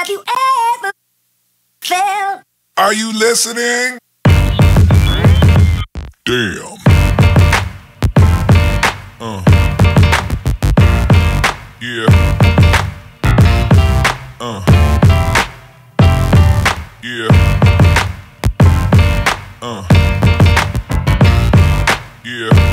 Have you ever felt? Are you listening? Damn. Yeah. Yeah. Yeah.